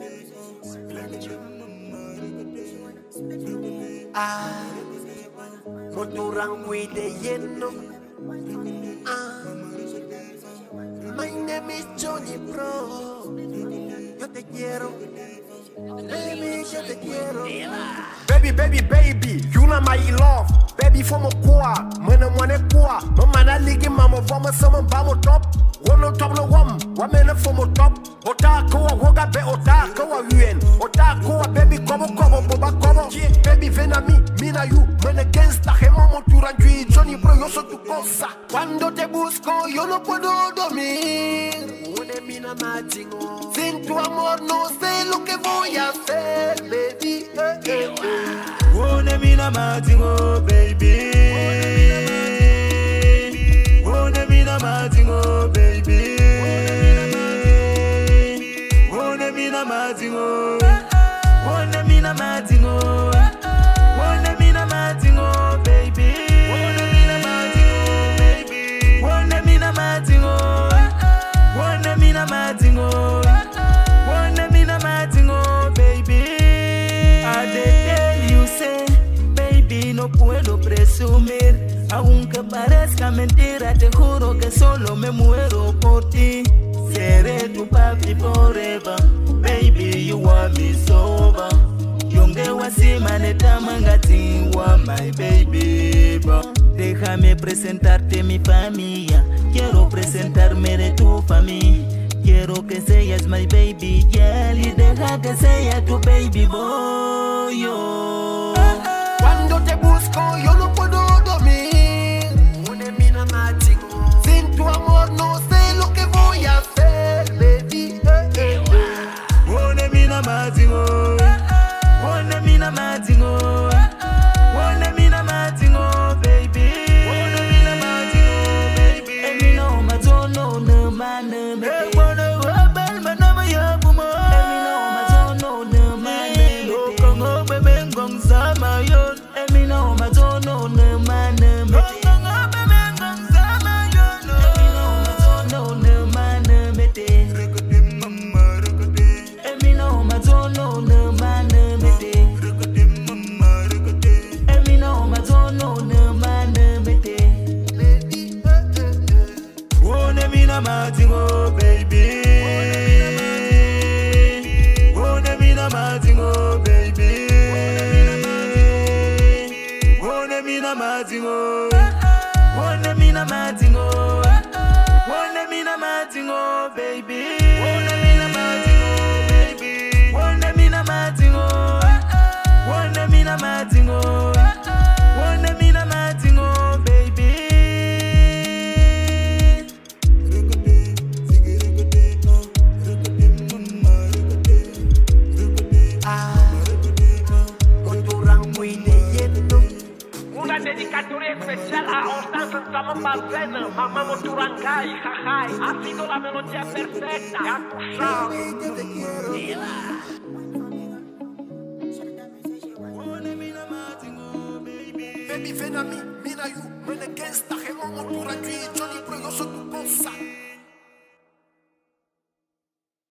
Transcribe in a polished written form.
Ah, motorang de lleno. Ah, my name is Johnny Pro. Yo te quiero, baby, yo te quiero. Baby, you know my love. Baby, for my core, man, I'm one core. Mama, na ligi, mama, vama, sama, bamo top. One on top, no one, man, for my top. Otako, woga, be otako, UN. Otako, baby, kobo, boba, kobo. Baby, ven a mí, mira you, man, against the hemo, turangui, Johnny Pro, yo soy tu cosa. Cuando te busco, yo no puedo dormir. Une mina matingo. Sin tu amor, no sé lo que voy a hacer, baby. One mina matingo, baby. One mina matingo, baby. One mina matingo. One mina matingo. One mina matingo, baby. One mina matingo, baby. One mina matingo. One mina matingo. One mina matingo, baby. I tell you say, baby, no puedo presumir. Aunque parezca mentira, te juro que solo me muero por ti. Seré tu papi forever, baby, you want me sober. Yonge wasima neta mangati wa my baby, bro. Déjame presentarte mi familia. Quiero presentarme de tu familia. Quiero que seas my baby girl y deja que sea tu baby boy. Cuando te busco yo no puedo dormir. Une mina matingo. Sin tu amor no sé lo que voy a hacer, baby. One mina matingo. One mina matingo. One mina matingo, baby. One mina matingo, baby. And me know my don't know no man me. Matingo, baby. One mina matingo, baby. One mina matingo. One mina matingo. One mina matingo, baby. One mina matingo, baby. One mina matingo. One mina matingo. One mina matingo, baby. Una dedicatoria especial a Ostan Sama Balsena, Mamá Moturangai, jajai, ha sido la melodía perfecta, ya tú sabes. Baby, ven a mí, mira you, man against the hemo, Moturangai, Johnny Pro, yo soy tu cosa.